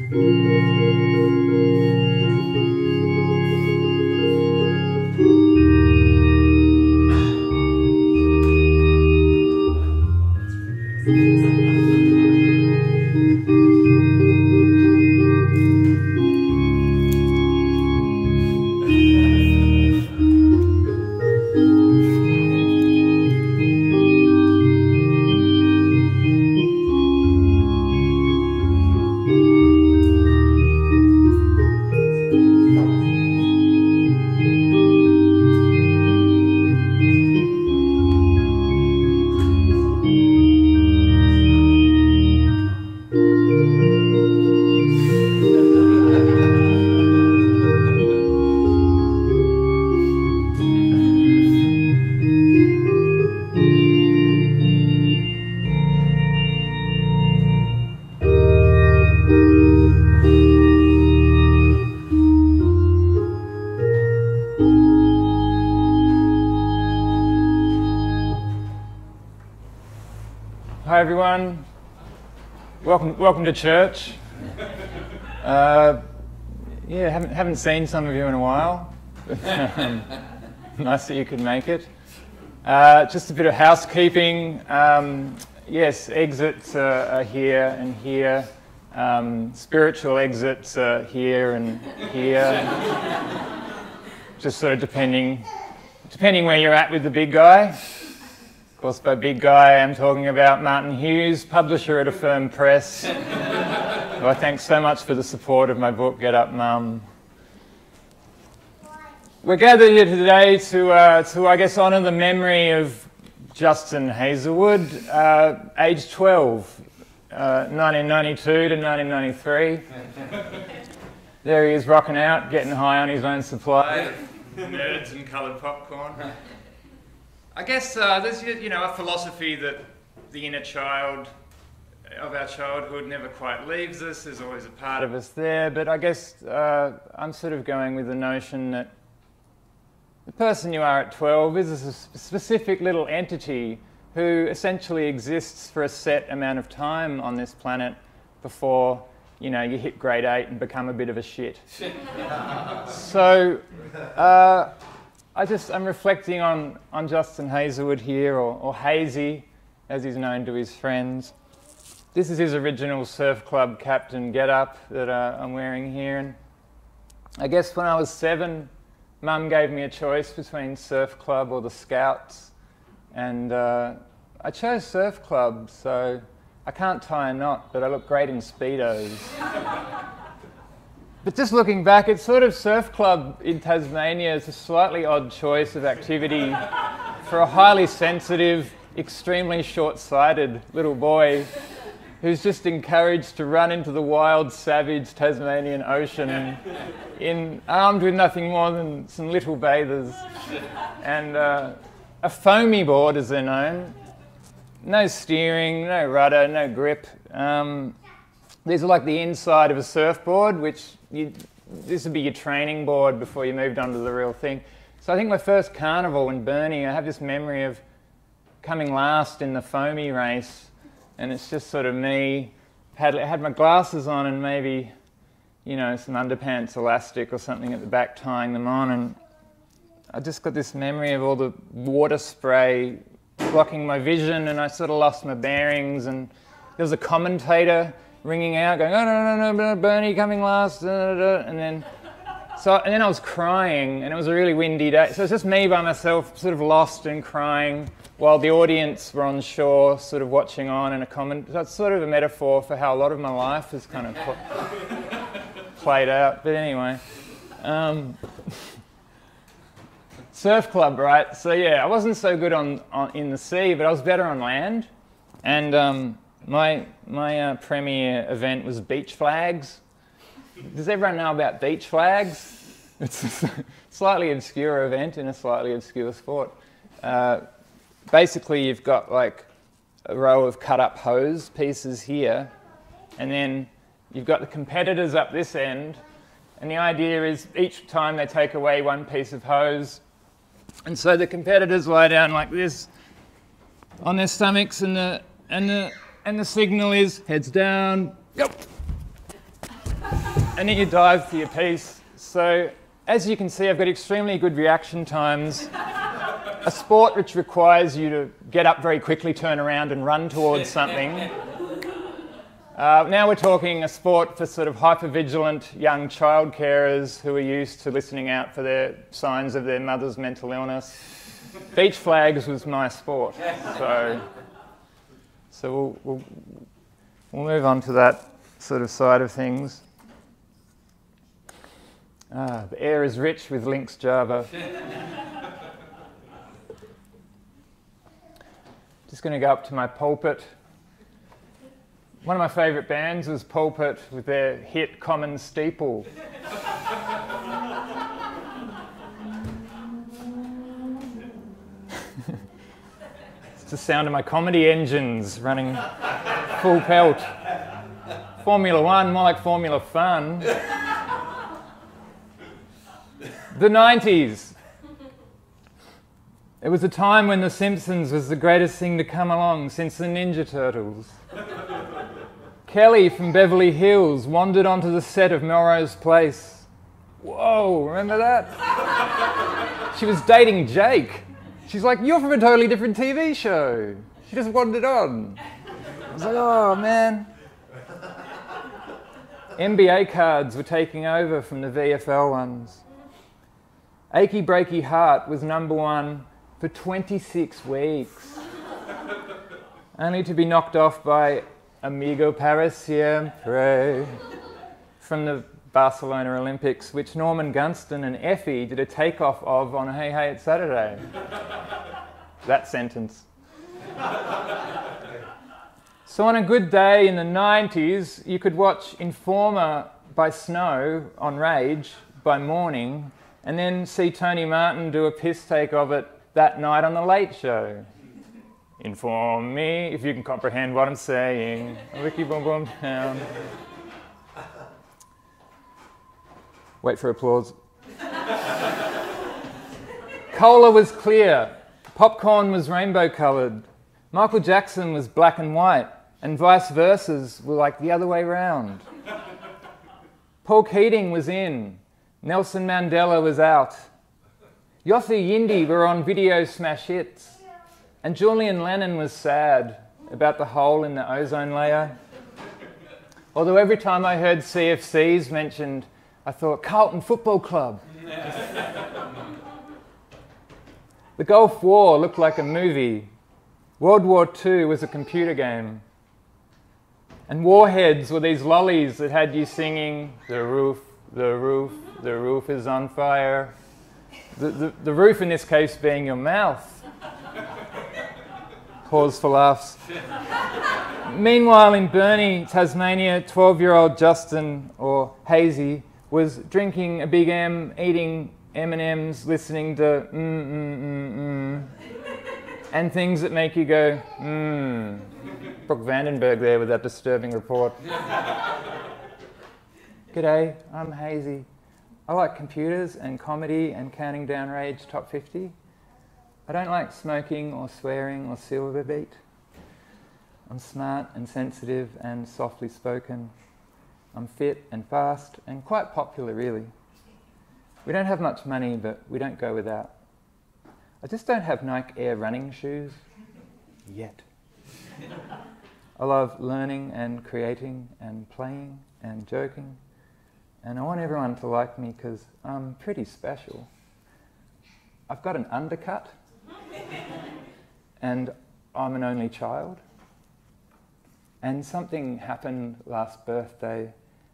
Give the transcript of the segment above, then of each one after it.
Hi everyone, welcome to church. Yeah, haven't seen some of you in a while. Nice that you could make it. Just a bit of housekeeping. Yes, exits are here and here. Spiritual exits are here and here. Just sort of depending where you're at with the big guy. Of course, by big guy, I'm talking about Martin Hughes, publisher at Affirm Press. Well, thanks so much for the support of my book, Get Up Mum. We're gathered here today to I guess, honour the memory of Justin Heazlewood, age 12, 1992 to 1993. There he is rocking out, getting high on his own supply of nerds and coloured popcorn. I guess there's, a philosophy that the inner child of our childhood never quite leaves us. There's always a part of us there. But I guess I'm sort of going with the notion that the person you are at 12 is a specific little entity who essentially exists for a set amount of time on this planet before, you hit grade 8 and become a bit of a shit. So I'm reflecting on Justin Heazlewood here, or Hazy, as he's known to his friends. This is his original surf club captain get-up that I'm wearing here. And I guess when I was 7, Mum gave me a choice between surf club or the Scouts. And I chose surf club, so I can't tie a knot, but I look great in Speedos. But just looking back, it's sort of surf club in Tasmania is a slightly odd choice of activity for a highly sensitive, extremely short-sighted little boy who's just encouraged to run into the wild, savage Tasmanian Ocean armed with nothing more than some little bathers and a foamy board, as they're known. No steering, no rudder, no grip. These are like the inside of a surfboard, which this would be your training board before you moved on to the real thing. So I think my first carnival in Burnie, I have this memory of coming last in the foamy race, and it's just sort of me, had my glasses on and maybe, some underpants elastic or something at the back tying them on, and I just got this memory of all the water spray blocking my vision, and I sort of lost my bearings, and there was a commentator ringing out, going, oh, no, Burnie coming last, and then I was crying, and it was a really windy day. So it's just me by myself, sort of lost and crying, while the audience were on shore, sort of watching on, and a comment. That's sort of a metaphor for how a lot of my life has kind of played out. But anyway, surf club, right? So yeah, I wasn't so good in the sea, but I was better on land, and my premier event was beach flags. Does everyone know about beach flags? It's a slightly obscure event in a slightly obscure sport. Basically, you've got like a row of cut-up hose pieces here, and then you've got the competitors up this end, and the idea is each time they take away one piece of hose, and so the competitors lie down like this on their stomachs, and the signal is heads down. Yep. and then you dive for your piece. So as you can see, I've got extremely good reaction times. A sport which requires you to get up very quickly, turn around and run towards something. Now we're talking a sport for sort of hypervigilant young child carers who are used to listening out for their signs of their mother's mental illness. Beach flags was my sport, so we'll move on to that sort of side of things. The air is rich with Lynx Java. Just going to go up to my Pulpit. One of my favourite bands was Pulpit with their hit Common Steeple. It's the sound of my comedy engines running full pelt. Formula One, more like Formula Fun. The 90s. It was a time when The Simpsons was the greatest thing to come along since the Ninja Turtles. Kelly from Beverly Hills wandered onto the set of Melrose Place. Whoa, remember that? She was dating Jake. She's like, you're from a totally different TV show. She just wandered on. I was like, oh man. NBA cards were taking over from the VFL ones. Achy Breaky Heart was #1 for 26 weeks. Only to be knocked off by Amigo para siempre from the Barcelona Olympics, which Norman Gunston and Effie did a takeoff of on Hey Hey It's Saturday. That sentence. So on a good day in the 90s, you could watch Informer by Snow on Rage by morning, and then see Tony Martin do a piss take of it that night on The Late Show. Inform me if you can comprehend what I'm saying. Wiki boom boom down. Wait for applause. Cola was clear. Popcorn was rainbow coloured. Michael Jackson was black and white, and vice versas were like the other way round. Paul Keating was in. Nelson Mandela was out. Yossi Yindi were on video smash hits. And Julian Lennon was sad about the hole in the ozone layer. Although every time I heard CFCs mentioned, I thought, Carlton Football Club. The Gulf War looked like a movie. World War II was a computer game. And warheads were these lollies that had you singing, the roof, the roof, the roof is on fire. The roof in this case being your mouth. Pause for laughs. Meanwhile, in Burnie, Tasmania, 12-year-old Justin, or Hazy, was drinking a Big M, eating M&Ms, listening to and things that make you go, Brooke Vandenberg there with that disturbing report. G'day, I'm Hazy. I like computers and comedy and counting down Rage Top 50. I don't like smoking or swearing or silver beat. I'm smart and sensitive and softly spoken. I'm fit and fast and quite popular, really. We don't have much money, but we don't go without. I just don't have Nike Air running shoes yet. I love learning and creating and playing and joking. And I want everyone to like me because I'm pretty special. I've got an undercut. And I'm an only child. And something happened last birthday.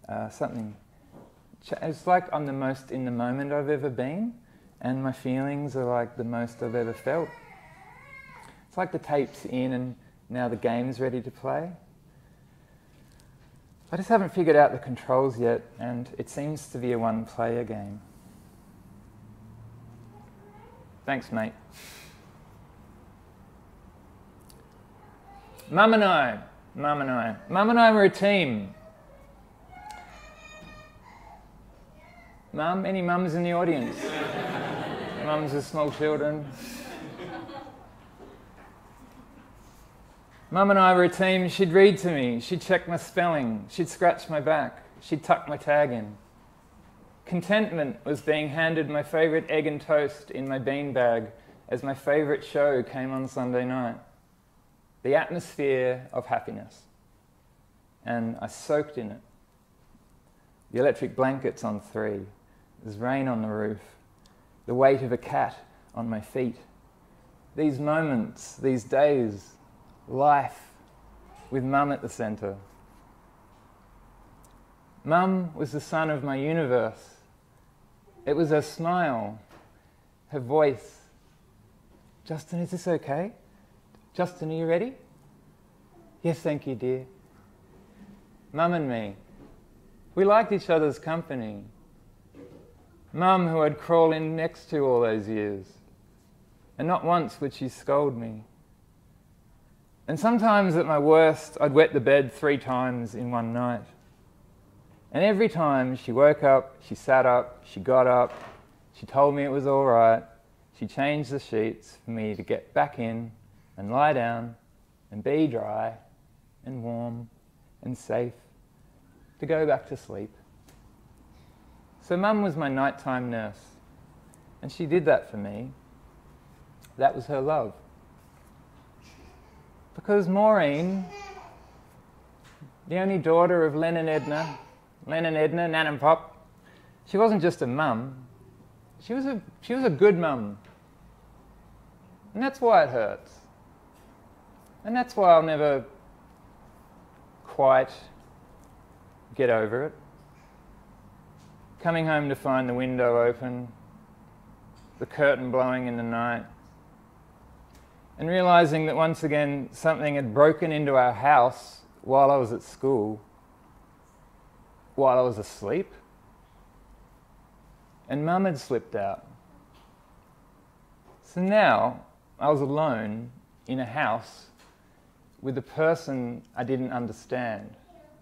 It's like I'm the most in the moment I've ever been, and my feelings are like the most I've ever felt. It's like the tape's in and now the game's ready to play. I just haven't figured out the controls yet, and it seems to be a one-player game. Thanks, mate. Mum and I were a team. Mum, any mums in the audience? Mums with small children. Mum and I were a team. She'd read to me. She'd check my spelling. She'd scratch my back. she'd tuck my tag in. Contentment was being handed my favourite egg and toast in my beanbag as my favourite show came on Sunday night. The atmosphere of happiness. And I soaked in it. The electric blankets on 3. There's rain on the roof. The weight of a cat on my feet. These moments, these days, life with Mum at the centre. Mum was the sun of my universe. It was her smile, her voice. Justin, is this okay? Justin, are you ready? Yes, thank you, dear. Mum and me, we liked each other's company. Mum, who I'd crawl in next to all those years, and not once would she scold me. And sometimes at my worst, I'd wet the bed 3 times in one night. And every time she woke up, she sat up, she got up, she told me it was all right, she changed the sheets for me to get back in and lie down and be dry and warm and safe to go back to sleep. So Mum was my nighttime nurse, and she did that for me. That was her love. Because Maureen, the only daughter of Len and Edna, Nan and Pop, she wasn't just a mum, she was a good mum. And that's why it hurts. And that's why I'll never quite get over it. Coming home to find the window open, the curtain blowing in the night, and realising that once again something had broken into our house while I was at school, while I was asleep, and Mum had slipped out. So now I was alone in a house with a person I didn't understand.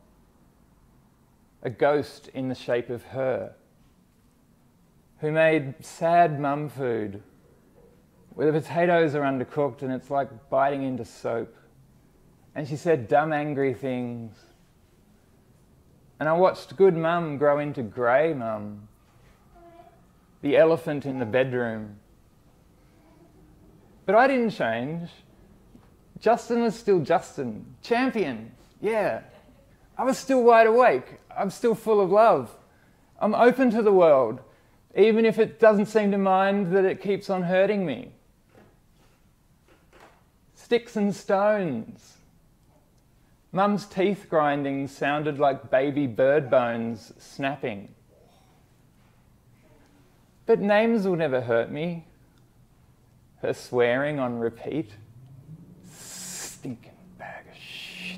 A ghost in the shape of her, who made sad mum food, where the potatoes are undercooked and it's like biting into soap. And she said dumb, angry things. And I watched good mum grow into grey mum, the elephant in the bedroom. But I didn't change. Justin was still Justin, champion, yeah. I was still wide awake. I'm still full of love. I'm open to the world, even if it doesn't seem to mind that it keeps on hurting me. Sticks and stones. Mum's teeth grinding sounded like baby bird bones snapping. But names will never hurt me. Her swearing on repeat. Stinking bag of shit.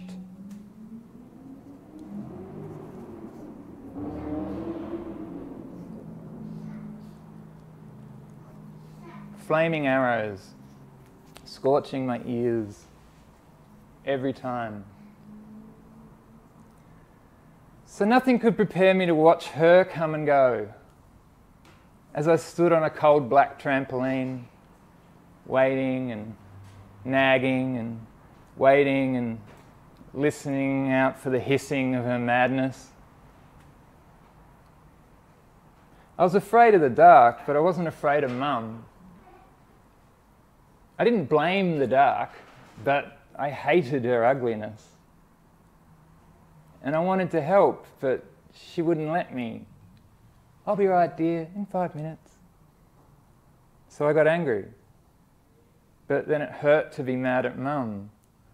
Flaming arrows, scorching my ears every time. So nothing could prepare me to watch her come and go as I stood on a cold black trampoline, waiting and nagging and waiting and listening out for the hissing of her madness. I was afraid of the dark, but I wasn't afraid of Mum. I didn't blame the dark, but I hated her ugliness. And I wanted to help, but she wouldn't let me. I'll be right, dear, in 5 minutes. So I got angry. But then it hurt to be mad at Mum.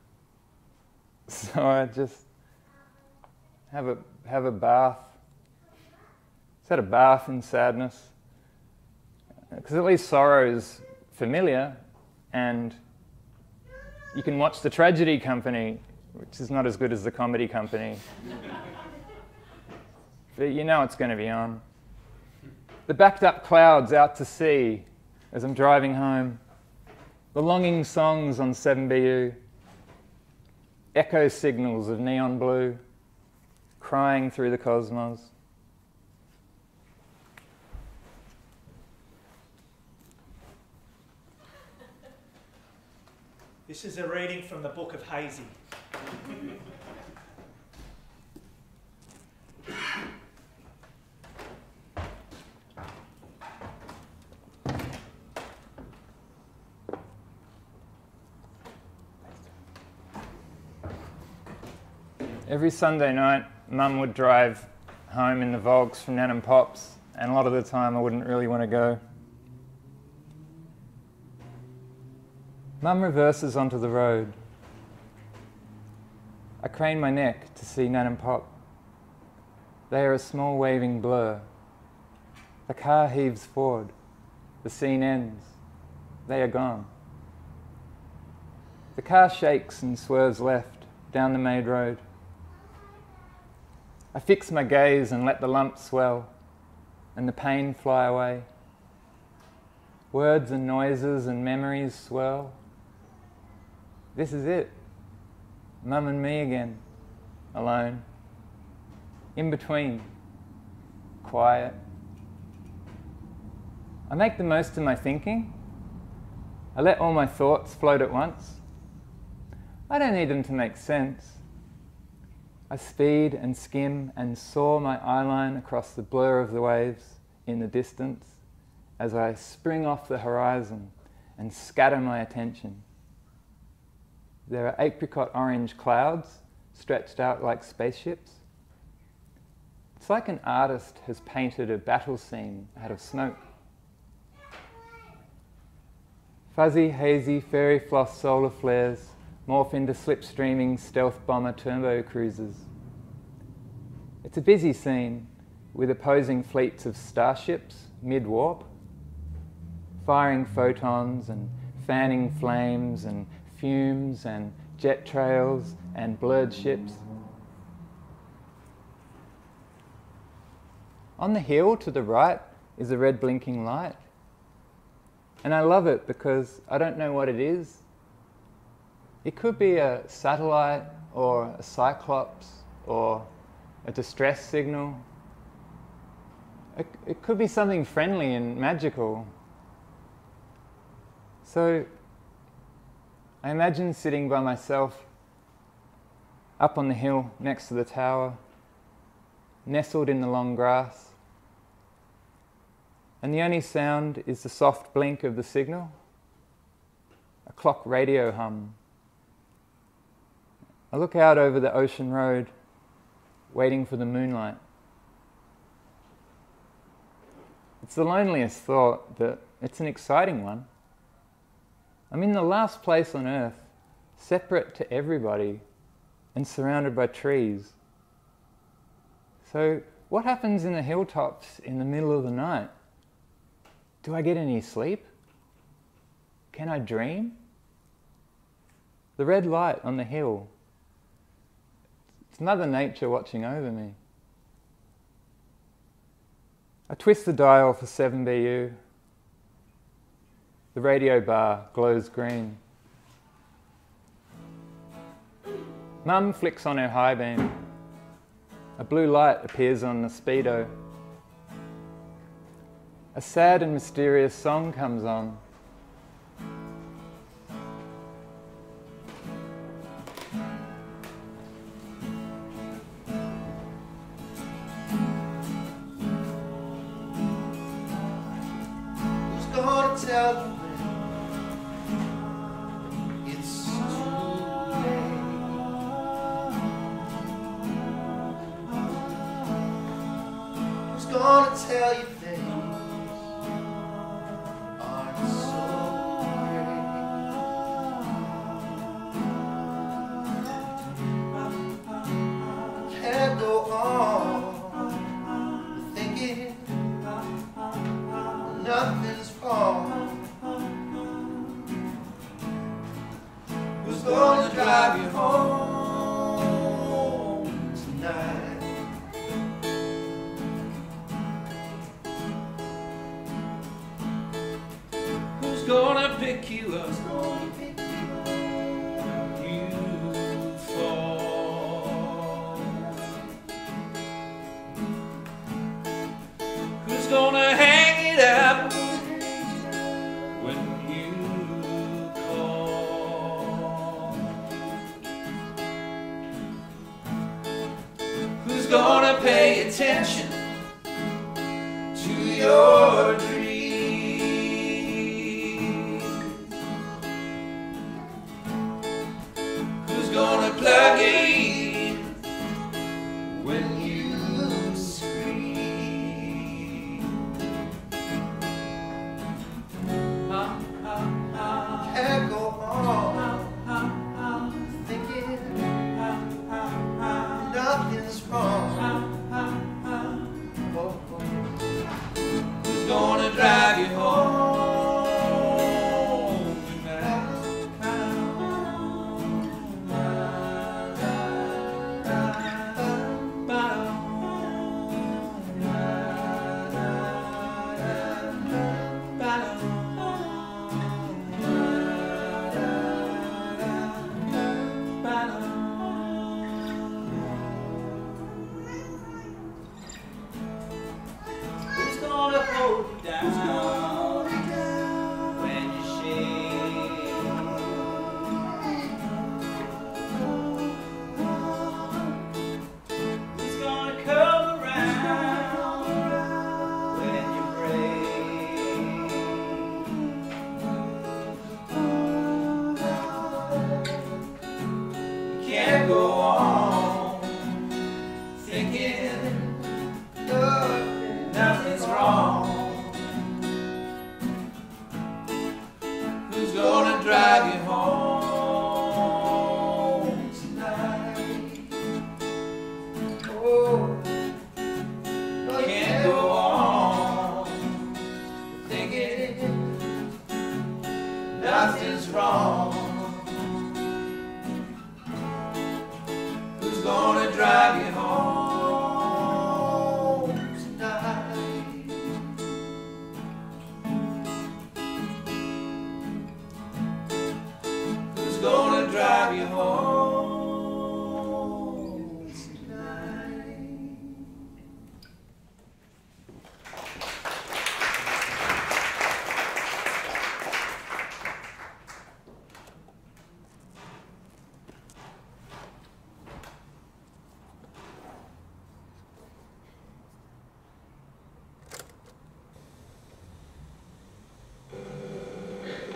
So I just have a bath. Just had a bath in sadness. Because at least sorrow is familiar, and you can watch The Tragedy Company, which is not as good as The Comedy Company. But you know it's going to be on. The backed up clouds out to sea as I'm driving home. The longing songs on 7BU. Echo signals of neon blue, crying through the cosmos. This is a reading from the Book of Hazy. Every Sunday night, Mum would drive home in the Volks from Nan and Pop's, and a lot of the time I wouldn't really want to go. Mum reverses onto the road. I crane my neck to see Nan and Pop. They are a small waving blur. The car heaves forward. The scene ends. They are gone. The car shakes and swerves left down the main road. I fix my gaze and let the lump swell and the pain fly away. Words and noises and memories swirl. This is it. Mum and me again, alone. In between, quiet. I make the most of my thinking. I let all my thoughts float at once. I don't need them to make sense. I speed and skim and soar my eyeline across the blur of the waves in the distance as I spring off the horizon and scatter my attention. There are apricot orange clouds stretched out like spaceships. It's like an artist has painted a battle scene out of smoke. Fuzzy, hazy, fairy floss solar flares morph into slipstreaming stealth bomber turbo cruisers. It's a busy scene with opposing fleets of starships mid-warp, firing photons and fanning flames and fumes and jet trails and blurred ships. On the hill to the right is a red blinking light. And I love it because I don't know what it is. It could be a satellite or a cyclops or a distress signal. It could be something friendly and magical. So I imagine sitting by myself up on the hill next to the tower, nestled in the long grass, and the only sound is the soft blink of the signal, a clock radio hum. I look out over the ocean road, waiting for the moonlight. It's the loneliest thought, but it's an exciting one. I'm in the last place on earth, separate to everybody and surrounded by trees. So what happens in the hilltops in the middle of the night? Do I get any sleep? Can I dream? The red light on the hill, it's Mother Nature watching over me. I twist the dial for 7BU. The radio bar glows green. Mum flicks on her high beam. A blue light appears on the speedo. A sad and mysterious song comes on. Who's gonna tell them it's too late? Who's gonna tell you things aren't so great? Can't go on thinking nothing's wrong. Who's gonna drive you home tonight? Who's gonna pick you up when you fall? Who's gonna hang it up when you call? Who's gonna pay attention to your dreams? Who's gonna plug in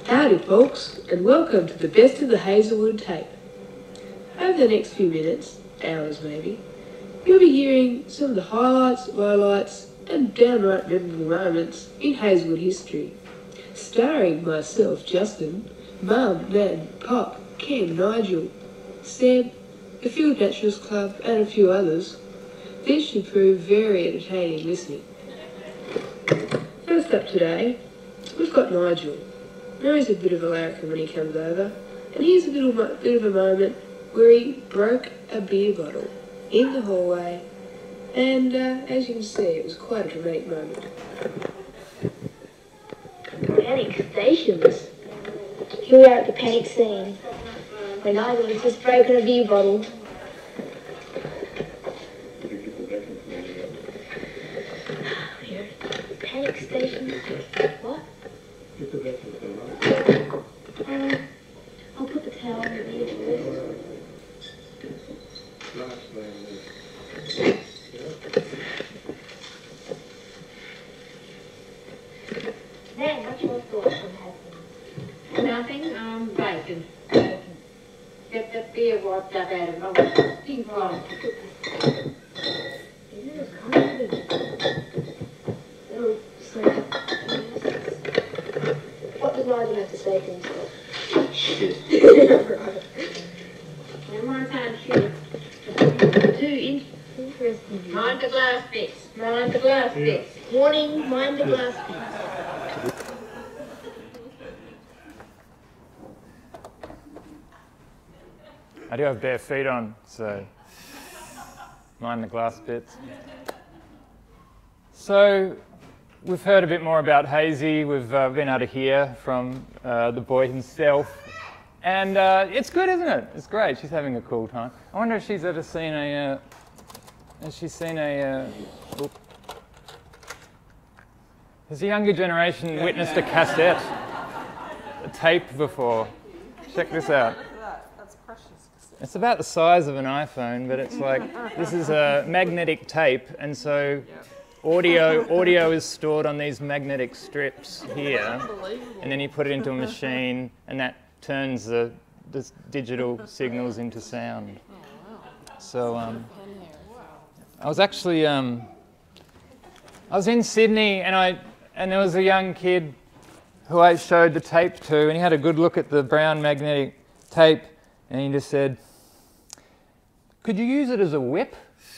Howdy folks, and welcome to the best of the Heazlewood tape. Over the next few minutes, hours maybe, you'll be hearing some of the highlights, lowlights, and downright memorable moments in Heazlewood history. Starring myself, Justin, Mum, Dad, Pop, Cam, Nigel, Seb, the Field Naturalist Club, and a few others. This should prove very entertaining listening. First up today, we've got Nigel. Now he's a bit of a larrikin when he comes over, and here's a bit of a moment where he broke a beer bottle in the hallway, and as you can see, it was quite a dramatic moment. Panic stations. Here we are at the panic scene, when Nigel has just broken a beer bottle. Here, panic station. What? I'll put the towel in the beer Then, what's your thoughts on happening? Nothing, bacon. Get that beer wiped up out of my ping pong. Isn't it confident? Little sleep. What does Nigel have to say for himself? Shit. One more time, shit. Interesting. Mind the glass bits. Mind the glass bits. Warning, mind the glass bits. I do have bare feet on, so mind the glass bits. So we've heard a bit more about Hazy. We've been able to hear from the boy himself. And it's good, isn't it? It's great. She's having a cool time. I wonder if she's ever seen a... has the younger generation witnessed a cassette, a tape before? Check this out. That's precious. It's about the size of an iPhone, but it's like, this is a magnetic tape, and so audio is stored on these magnetic strips here, and then you put it into a machine, and that turns the digital signals into sound. So I was actually, I was in Sydney, and there was a young kid who I showed the tape to, and he had a good look at the brown magnetic tape, and he just said, "Could you use it as a whip?"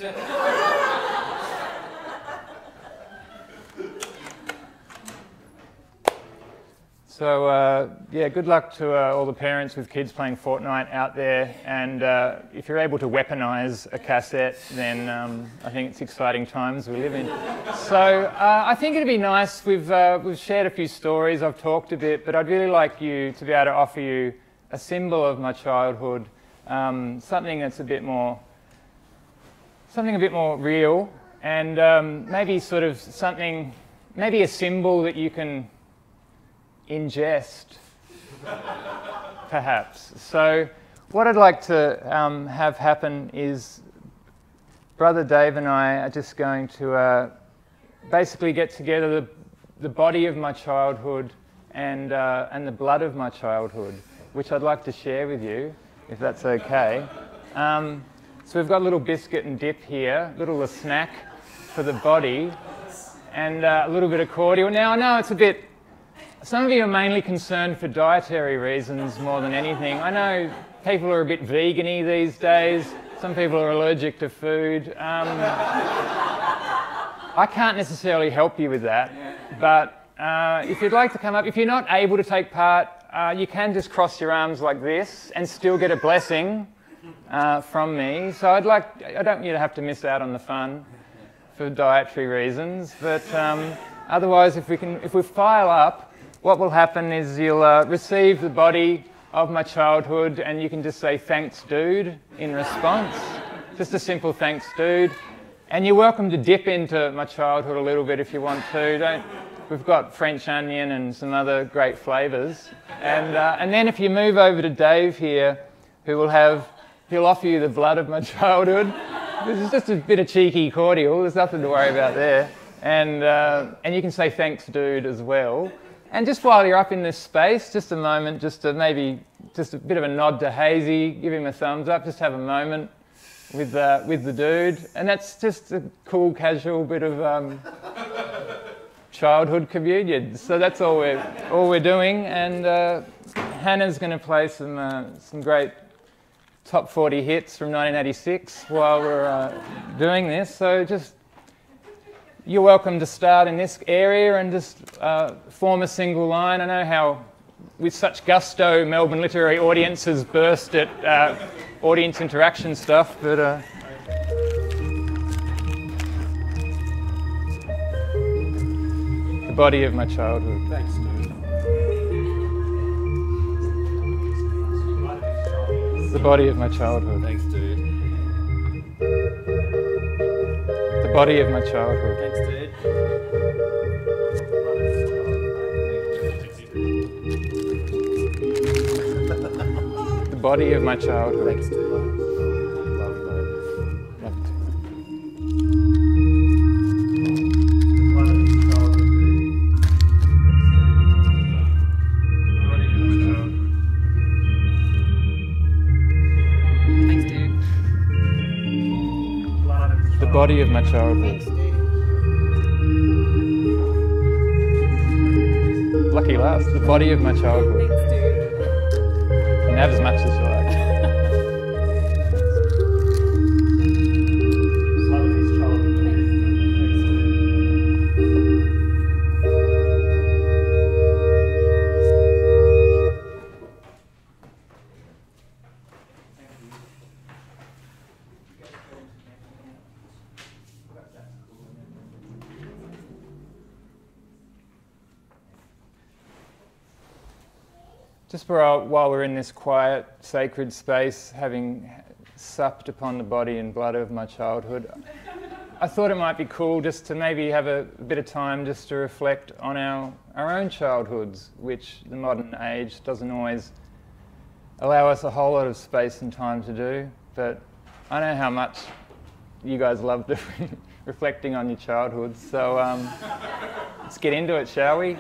So yeah, good luck to all the parents with kids playing Fortnite out there, and if you're able to weaponize a cassette, then I think it's exciting times we live in. So I think it'd be nice, we've shared a few stories, I've talked a bit, but I'd really like you to be able to offer you a symbol of my childhood, something that's a bit more real, and maybe sort of something, maybe a symbol that you can ingest, perhaps. So what I'd like to have happen is Brother Dave and I are just going to basically get together the body of my childhood and the blood of my childhood, which I'd like to share with you, if that's okay. So we've got a little biscuit and dip here, a snack for the body, and a little bit of cordial. Now I know it's a bit, some of you are mainly concerned for dietary reasons more than anything. I know people are a bit vegan-y these days. Some people are allergic to food. I can't necessarily help you with that, but if you'd like to come up, if you're not able to take part, you can just cross your arms like this and still get a blessing from me. So I don't want you to have to miss out on the fun for dietary reasons, but otherwise if we file up, what will happen is you'll receive the body of my childhood, and you can just say, "Thanks, dude," in response. Just a simple "thanks, dude." And you're welcome to dip into my childhood a little bit if you want to. We've got French onion and some other great flavours. And then if you move over to Dave here, he'll offer you the blood of my childhood. This is just a bit of cheeky cordial. There's nothing to worry about there. And you can say "Thanks, dude," as well. And just while you're up in this space, just a moment, just a bit of a nod to Hazy, give him a thumbs up, just have a moment with the dude. And that's just a cool, casual bit of childhood communion. So that's all we're doing. And Hanna's going to play some great top 40 hits from 1986 while we're doing this. So just you're welcome to start in this area and just form a single line. I know how, with such gusto, Melbourne literary audiences burst at audience interaction stuff, but the body of my childhood. Thanks, dude. The body of my childhood. Thanks, dude. The body of my childhood. Thanks, dude. The body of my childhood. Thanks, dude. The body of my childhood. Lucky last. The body of my childhood. You can have as much as you like. Just while we're in this quiet, sacred space, having supped upon the body and blood of my childhood, I thought it might be cool just to maybe have a bit of time just to reflect on our own childhoods, which the modern age doesn't always allow us a whole lot of space and time to do. But I know how much you guys love reflecting on your childhoods, so let's get into it, shall we?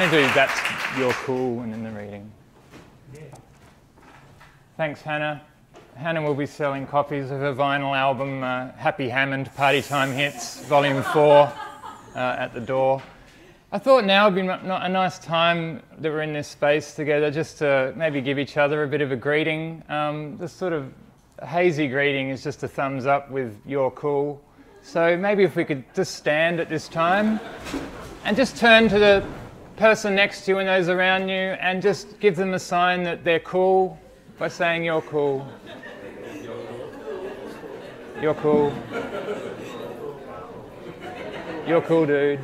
going to do That's You're Cool and in the reading. Yeah. Thanks, Hanna. Hanna will be selling copies of her vinyl album, Happy Hammond Party Time Hits, Volume 4, at the door. I thought now would be a nice time that we're in this space together just to maybe give each other a bit of a greeting. The sort of hazy greeting is just a thumbs up with "You're cool." So maybe if we could just stand at this time and just turn to the person next to you and those around you and just give them a sign that they're cool by saying "You're cool." You're cool. You're cool, dude.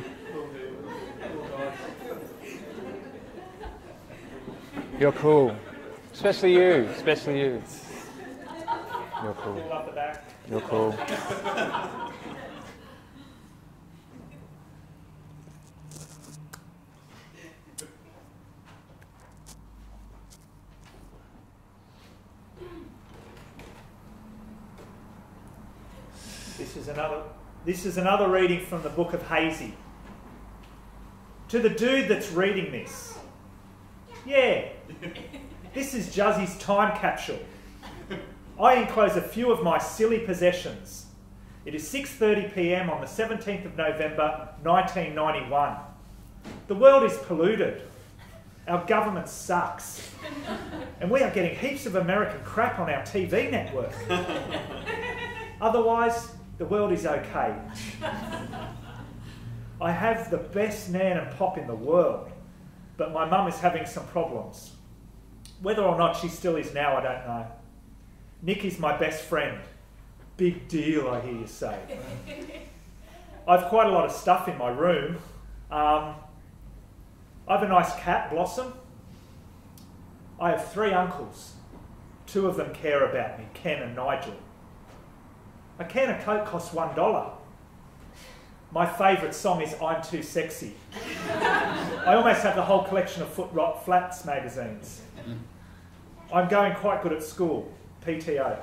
You're cool. Especially you. Especially you. You're cool. You're cool. This is another reading from the Book of Hazy. To the dude that's reading this. Yeah, this is Juzzy's time capsule. I enclose a few of my silly possessions. It is 6:30 p.m. on the 17th of November 1991. The world is polluted. Our government sucks. And we are getting heaps of American crap on our TV network. Otherwise, the world is okay. I have the best nan and pop in the world, but my mum is having some problems. Whether or not she still is now, I don't know. Nick is my best friend. Big deal, I hear you say. I've quite a lot of stuff in my room. I have a nice cat, Blossom. I have 3 uncles. 2 of them care about me, Ken and Nigel. A can of Coke costs $1. My favourite song is I'm Too Sexy. I almost have the whole collection of Foot Rot Flats magazines. I'm going quite good at school, PTO.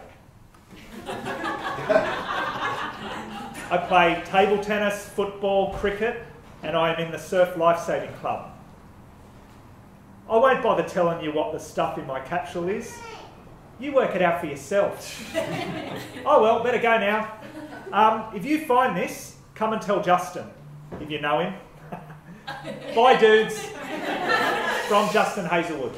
I play table tennis, football, cricket, and I am in the Surf Lifesaving Club. I won't bother telling you what the stuff in my capsule is. You work it out for yourself. Oh well, better go now. If you find this, come and tell Justin, if you know him. Bye, dudes. From Justin Heazlewood.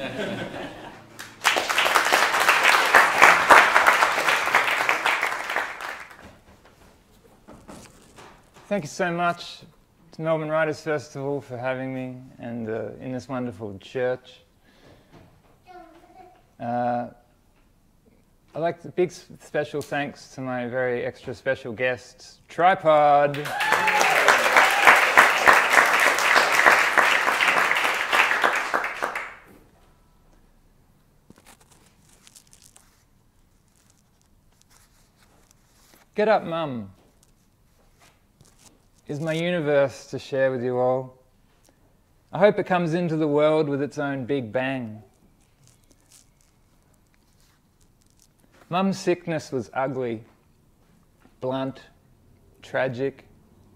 Thank you so much to Melbourne Writers Festival for having me and in this wonderful church. I'd like to big special thanks to my very extra special guests, Tripod. Get Up Mum is my universe to share with you all. I hope it comes into the world with its own big bang. Mum's sickness was ugly, blunt, tragic.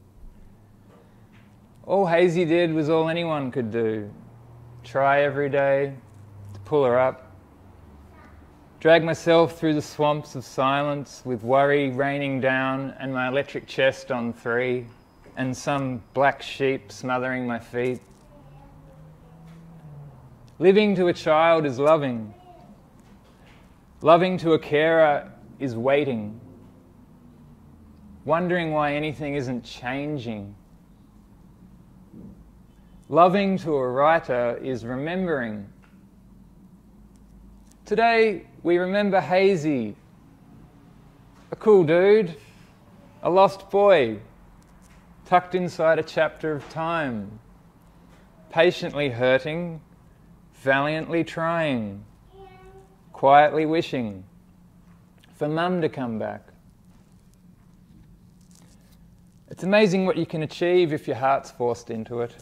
All Hazy did was all anyone could do. Try every day to pull her up. Drag myself through the swamps of silence with worry raining down and my electric chest on 3 and some black sheep smothering my feet. Living to a child is loving. Loving to a carer is waiting, wondering why anything isn't changing. Loving to a writer is remembering. Today we remember Hazy, a cool dude, a lost boy, tucked inside a chapter of time, patiently hurting, valiantly trying, quietly wishing for Mum to come back. It's amazing what you can achieve if your heart's forced into it.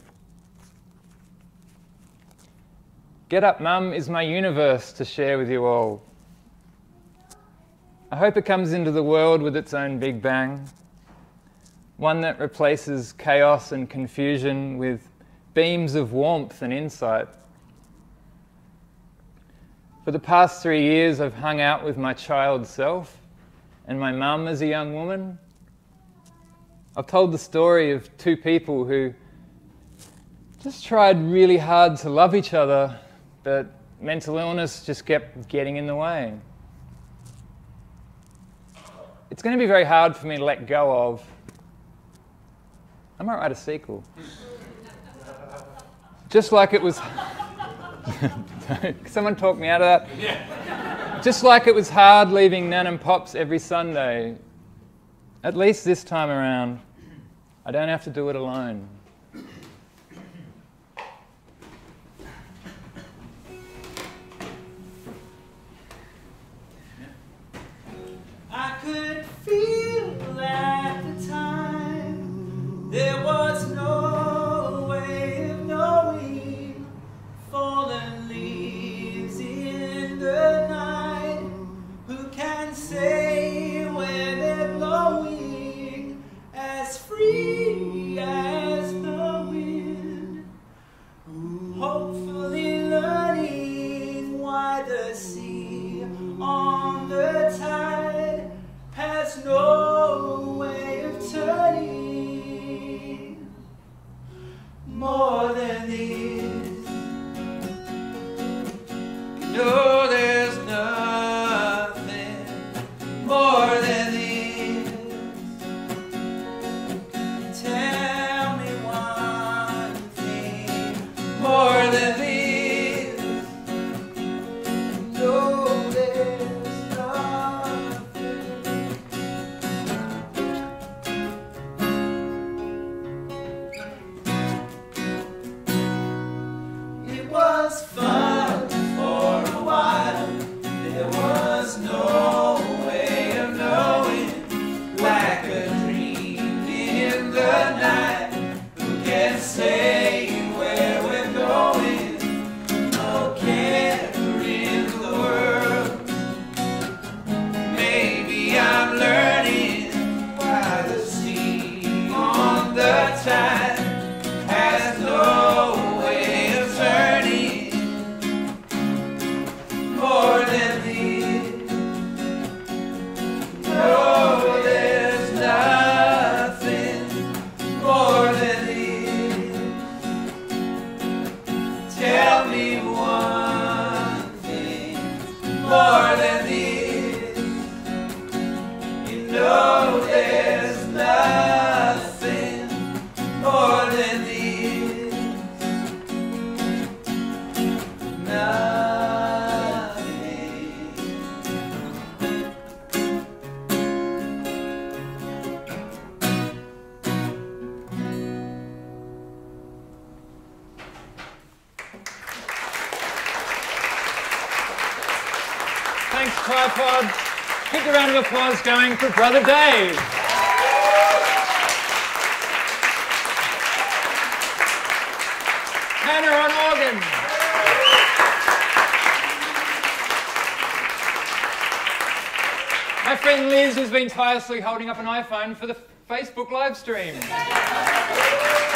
Get Up Mum is my universe to share with you all. I hope it comes into the world with its own big bang, one that replaces chaos and confusion with beams of warmth and insight. For the past 3 years, I've hung out with my child self and my mum as a young woman. I've told the story of two people who just tried really hard to love each other, but mental illness just kept getting in the way. It's going to be very hard for me to let go of. I might write a sequel. Just like it was... Someone talk me out of that? Yeah. Just like it was hard leaving Nan and Pops every Sunday. At least this time around, I don't have to do it alone. I could feel at the time there was no way of knowing. Fallen leaves in the night, who can say where they're blowing? As free as the wind, hopefully learning why the sea on the tide has no way of turning. More than this, no, there's nothing more than this. Tell me one thing more than this. No, there's nothing. It was fun for a while. There was no way of knowing, like a dream in the night. Who can say where we're going? No care in the world. Maybe I'm learning why the sea on the tide has no way of turning. More than this, no, there's nothing more than this. Tell me one thing more than this. You know there's nothing more than this. Nothing. Thanks, Tripod. Keep a round of applause going for Brother Dave. Hanna on organ. My friend Liz has been tirelessly holding up an iPhone for the Facebook live stream.